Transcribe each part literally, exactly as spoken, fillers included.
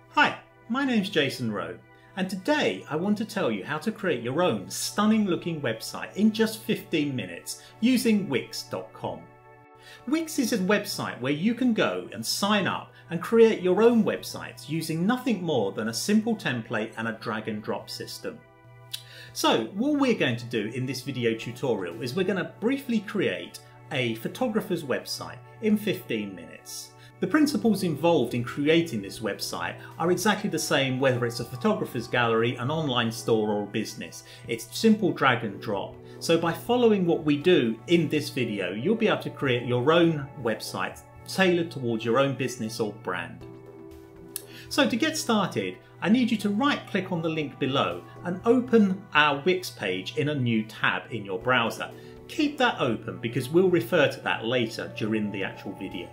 Hi, my name's Jason Rowe, and today I want to tell you how to create your own stunning looking website in just fifteen minutes using Wix dot com. Wix is a website where you can go and sign up and create your own websites using nothing more than a simple template and a drag and drop system. So what we're going to do in this video tutorial is we're going to briefly create a photographer's website in fifteen minutes. The principles involved in creating this website are exactly the same whether it's a photographer's gallery, an online store or a business. It's simple drag and drop. So by following what we do in this video, you'll be able to create your own website tailored towards your own business or brand. So to get started, I need you to right click on the link below and open our Wix page in a new tab in your browser. Keep that open because we'll refer to that later during the actual video.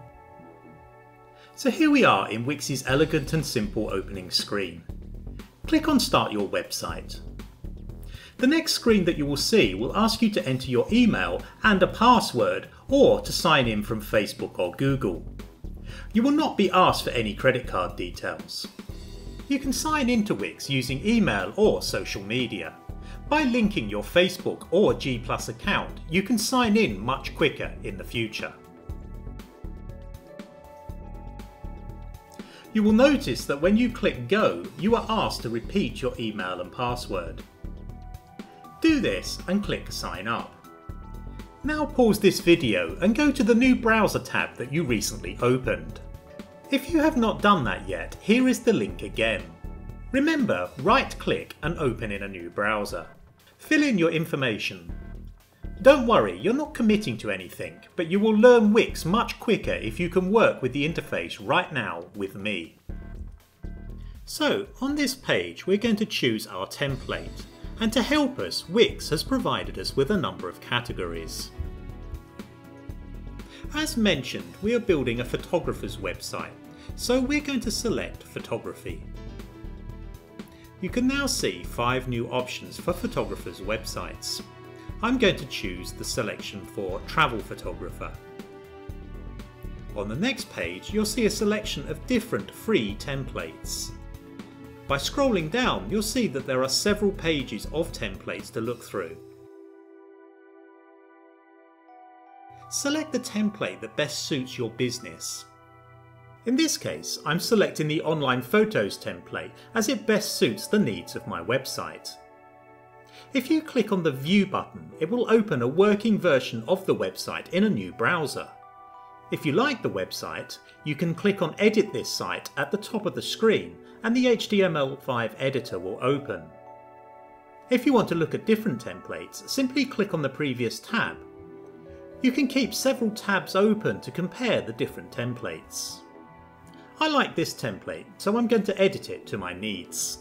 So here we are in Wix's elegant and simple opening screen. Click on Start Your Website. The next screen that you will see will ask you to enter your email and a password or to sign in from Facebook or Google. You will not be asked for any credit card details. You can sign into Wix using email or social media. By linking your Facebook or G plus account, you can sign in much quicker in the future. You will notice that when you click Go, you are asked to repeat your email and password. Do this and click Sign Up. Now pause this video and go to the new browser tab that you recently opened. If you have not done that yet, here is the link again. Remember, right-click and open in a new browser. Fill in your information. Don't worry, you're not committing to anything, but you will learn Wix much quicker if you can work with the interface right now with me. So, on this page we're going to choose our template, and to help us, Wix has provided us with a number of categories. As mentioned, we are building a photographer's website, so we're going to select photography. You can now see five new options for photographers' websites. I'm going to choose the selection for travel photographer. On the next page, you'll see a selection of different free templates. By scrolling down, you'll see that there are several pages of templates to look through. Select the template that best suits your business. In this case, I'm selecting the online photos template as it best suits the needs of my website. If you click on the View button, it will open a working version of the website in a new browser. If you like the website, you can click on Edit this site at the top of the screen and the H T M L five editor will open. If you want to look at different templates, simply click on the previous tab. You can keep several tabs open to compare the different templates. I like this template, so I'm going to edit it to my needs.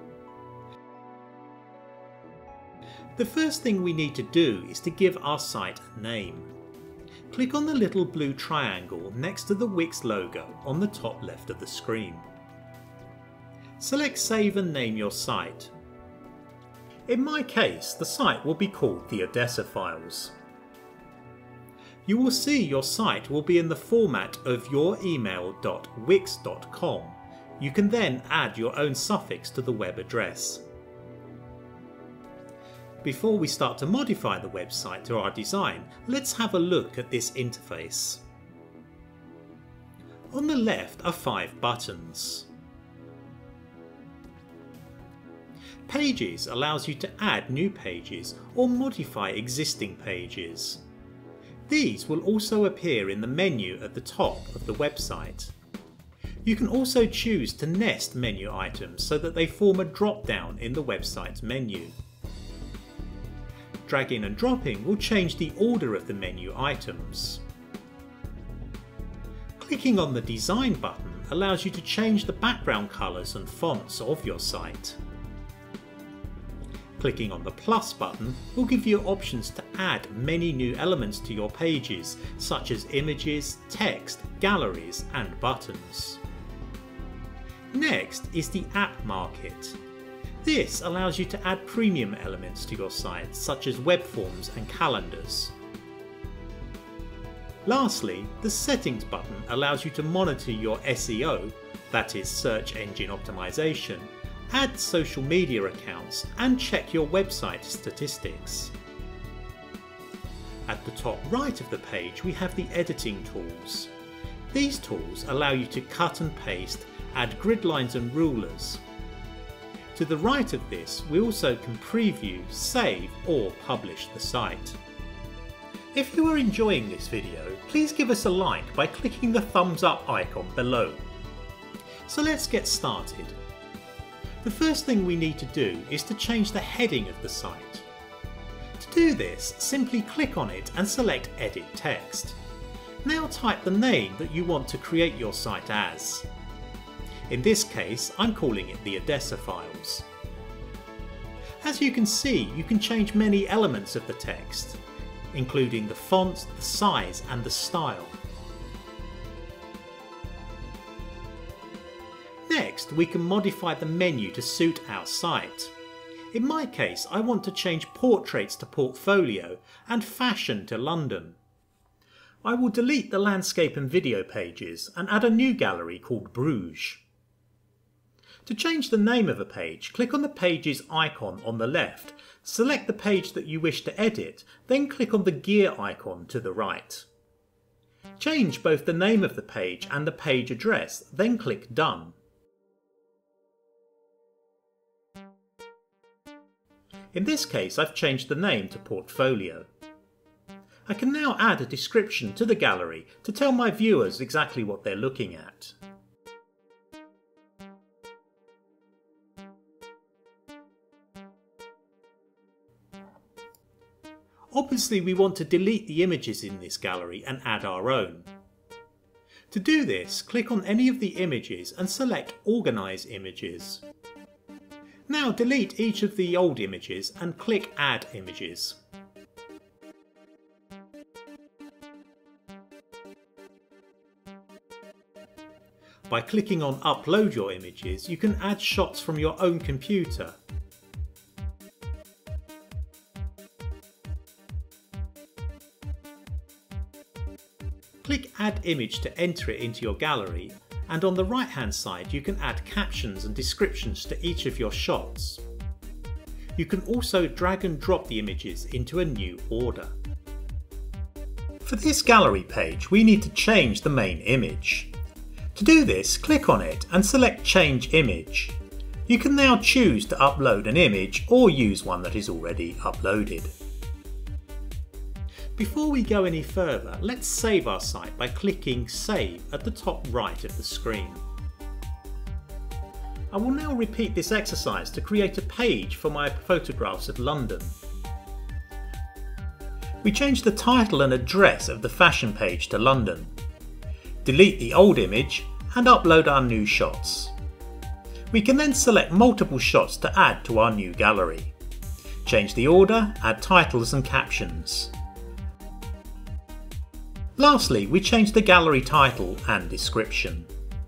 The first thing we need to do is to give our site a name. Click on the little blue triangle next to the Wix logo on the top left of the screen. Select Save and name your site. In my case, the site will be called the Odessa Files. You will see your site will be in the format of youremail dot wix dot com. You can then add your own suffix to the web address. Before we start to modify the website to our design, let's have a look at this interface. On the left are five buttons. Pages allows you to add new pages or modify existing pages. These will also appear in the menu at the top of the website. You can also choose to nest menu items so that they form a drop-down in the website's menu. Dragging and dropping will change the order of the menu items. Clicking on the Design button allows you to change the background colours and fonts of your site. Clicking on the plus button will give you options to add many new elements to your pages, such as images, text, galleries and buttons. Next is the App Market. This allows you to add premium elements to your site, such as web forms and calendars. Lastly, the Settings button allows you to monitor your S E O that is search engine optimization, add social media accounts and check your website statistics. At the top right of the page we have the editing tools. These tools allow you to cut and paste, add grid lines and rulers. To the right of this we also can preview, save or publish the site. If you are enjoying this video, please give us a like by clicking the thumbs up icon below. So let's get started. The first thing we need to do is to change the heading of the site. To do this, simply click on it and select Edit Text. Now type the name that you want to create your site as. In this case, I'm calling it the Odessa Files. As you can see, you can change many elements of the text, including the font, the size and the style. Next, we can modify the menu to suit our site. In my case, I want to change Portraits to Portfolio and Fashion to London. I will delete the landscape and video pages and add a new gallery called Bruges. To change the name of a page, click on the page's icon on the left, select the page that you wish to edit, then click on the gear icon to the right. Change both the name of the page and the page address, then click Done. In this case, I've changed the name to Portfolio. I can now add a description to the gallery to tell my viewers exactly what they're looking at. Obviously, we want to delete the images in this gallery and add our own. To do this, click on any of the images and select Organize Images. Now delete each of the old images and click Add Images. By clicking on Upload Your Images, you can add shots from your own computer. Click Add Image to enter it into your gallery, and on the right hand side you can add captions and descriptions to each of your shots. You can also drag and drop the images into a new order. For this gallery page we need to change the main image. To do this, click on it and select Change Image. You can now choose to upload an image or use one that is already uploaded. Before we go any further, let's save our site by clicking Save at the top right of the screen. I will now repeat this exercise to create a page for my photographs of London. We change the title and address of the fashion page to London. Delete the old image and upload our new shots. We can then select multiple shots to add to our new gallery. Change the order, add titles and captions. Lastly, we change the gallery title and description.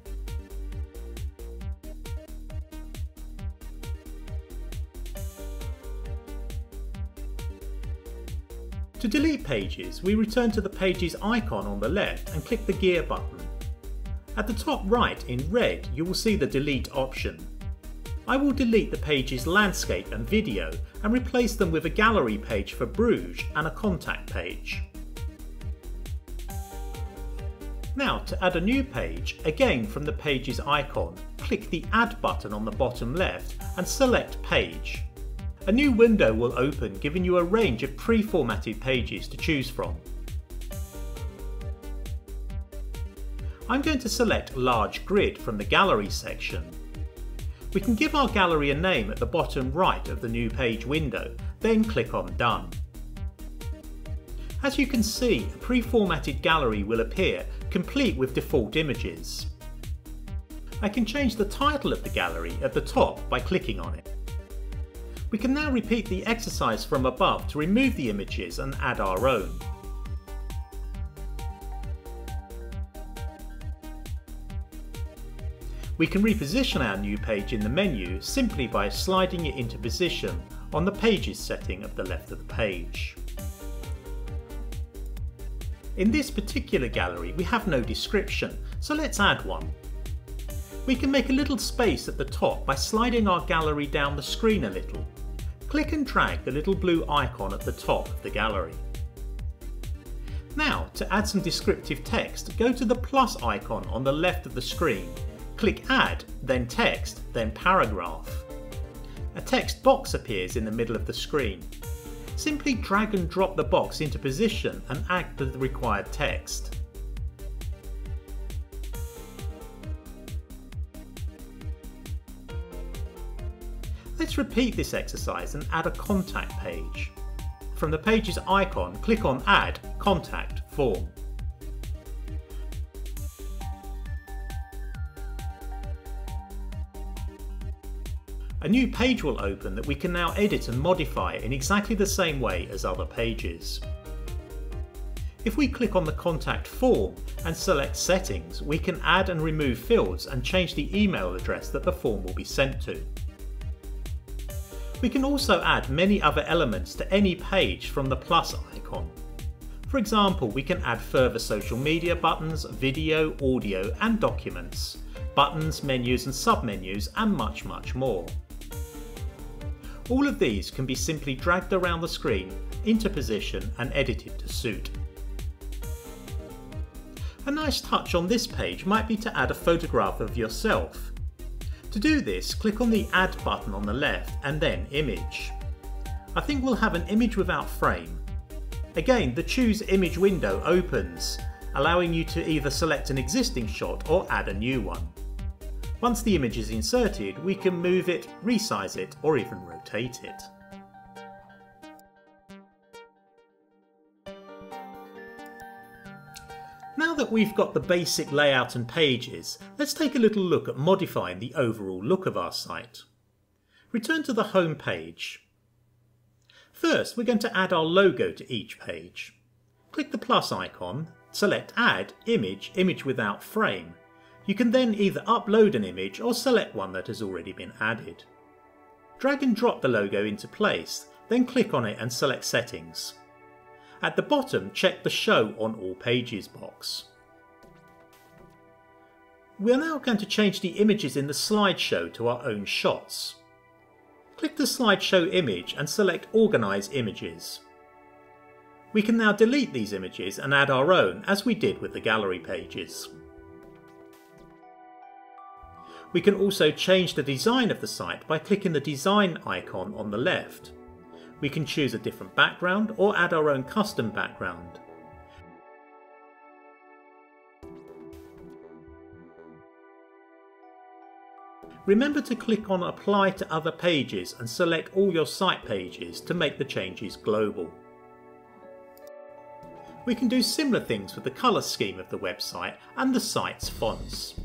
To delete pages, we return to the page's icon on the left and click the gear button. At the top right in red, you will see the delete option. I will delete the page's landscape and video and replace them with a gallery page for Bruges and a contact page. Now to add a new page, again from the page's icon, click the Add button on the bottom left and select Page. A new window will open, giving you a range of pre-formatted pages to choose from. I'm going to select Large Grid from the Gallery section. We can give our gallery a name at the bottom right of the new page window, then click on Done. As you can see, a pre-formatted gallery will appear, complete with default images. I can change the title of the gallery at the top by clicking on it. We can now repeat the exercise from above to remove the images and add our own. We can reposition our new page in the menu simply by sliding it into position on the Pages setting at the left of the page. In this particular gallery we have no description, so let's add one. We can make a little space at the top by sliding our gallery down the screen a little. Click and drag the little blue icon at the top of the gallery. Now, to add some descriptive text, go to the plus icon on the left of the screen. Click Add, then Text, then Paragraph. A text box appears in the middle of the screen. Simply drag and drop the box into position and add the required text. Let's repeat this exercise and add a contact page. From the page's icon, click on Add Contact Form. A new page will open that we can now edit and modify in exactly the same way as other pages. If we click on the contact form and select Settings, we can add and remove fields and change the email address that the form will be sent to. We can also add many other elements to any page from the plus icon. For example, we can add further social media buttons, video, audio and documents, buttons, menus and submenus and much much more. All of these can be simply dragged around the screen into position and edited to suit. A nice touch on this page might be to add a photograph of yourself. To do this, click on the Add button on the left and then Image. I think we'll have an image without frame. Again, the Choose Image window opens, allowing you to either select an existing shot or add a new one. Once the image is inserted, we can move it, resize it, or even rotate it. Now that we've got the basic layout and pages, let's take a little look at modifying the overall look of our site. Return to the home page. First, we're going to add our logo to each page. Click the plus icon, select Add, Image, Image without frame. You can then either upload an image or select one that has already been added. Drag and drop the logo into place, then click on it and select Settings. At the bottom, check the Show on All Pages box. We are now going to change the images in the slideshow to our own shots. Click the slideshow image and select Organize Images. We can now delete these images and add our own, as we did with the gallery pages. We can also change the design of the site by clicking the Design icon on the left. We can choose a different background or add our own custom background. Remember to click on Apply to Other Pages and select all your site pages to make the changes global. We can do similar things with the colour scheme of the website and the site's fonts.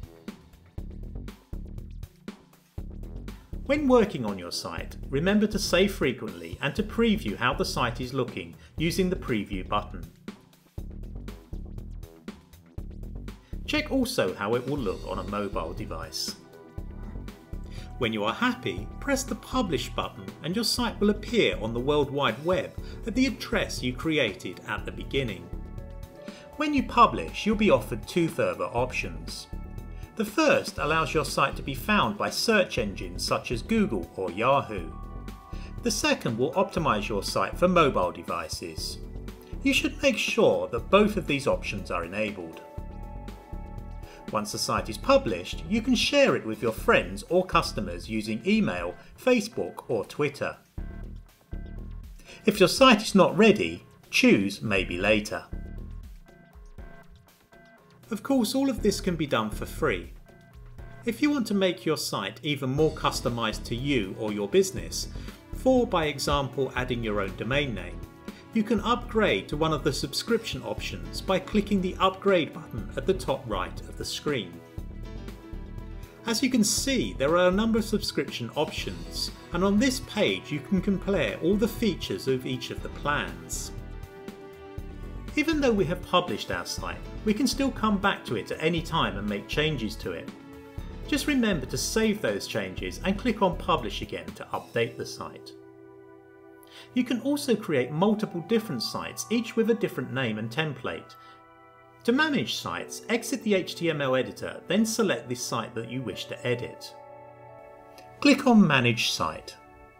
When working on your site, remember to save frequently and to preview how the site is looking using the Preview button. Check also how it will look on a mobile device. When you are happy, press the Publish button and your site will appear on the World Wide Web at the address you created at the beginning. When you publish, you'll be offered two further options. The first allows your site to be found by search engines such as Google or Yahoo. The second will optimize your site for mobile devices. You should make sure that both of these options are enabled. Once the site is published, you can share it with your friends or customers using email, Facebook or Twitter. If your site is not ready, choose Maybe Later. Of course, all of this can be done for free. If you want to make your site even more customized to you or your business, for by example adding your own domain name, you can upgrade to one of the subscription options by clicking the Upgrade button at the top right of the screen. As you can see, there are a number of subscription options, and on this page you can compare all the features of each of the plans. Even though we have published our site, we can still come back to it at any time and make changes to it. Just remember to save those changes and click on Publish again to update the site. You can also create multiple different sites, each with a different name and template. To manage sites, exit the H T M L editor, then select the site that you wish to edit. Click on Manage Site.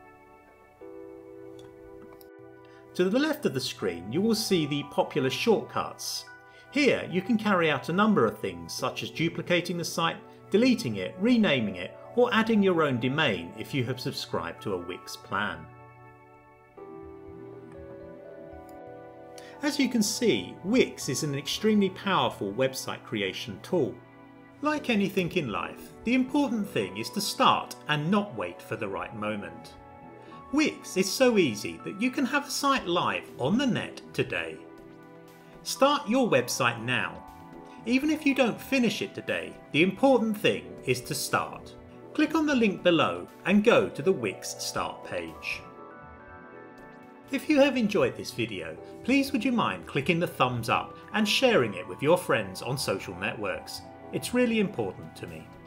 To the left of the screen you will see the popular shortcuts. Here you can carry out a number of things such as duplicating the site, deleting it, renaming it, or adding your own domain if you have subscribed to a Wix plan. As you can see, Wix is an extremely powerful website creation tool. Like anything in life, the important thing is to start and not wait for the right moment. Wix is so easy that you can have a site live on the net today. Start your website now. Even if you don't finish it today, the important thing is to start. Click on the link below and go to the Wix start page. If you have enjoyed this video, please would you mind clicking the thumbs up and sharing it with your friends on social networks. It's really important to me.